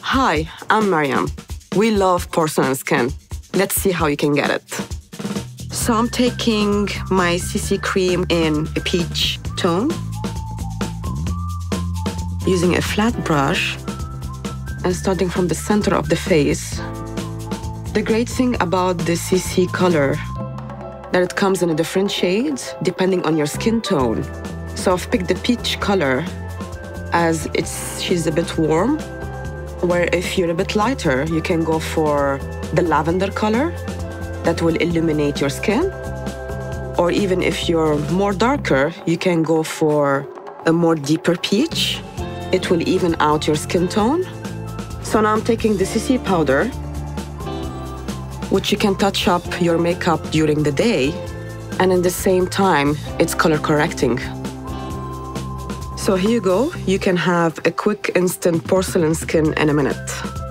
Hi, I'm Mariam. We love porcelain skin. Let's see how you can get it. So I'm taking my CC cream in a peach tone, using a flat brush and starting from the center of the face. The great thing about the CC color that it comes in a different shades depending on your skin tone. So I've picked the peach color as she's a bit warm, where if you're a bit lighter, you can go for the lavender color that will illuminate your skin. Or even if you're more darker, you can go for a more deeper peach. It will even out your skin tone. So now I'm taking the CC powder, which you can touch up your makeup during the day, and at the same time, it's color correcting. So here you go. You can have a quick instant porcelain skin in a minute.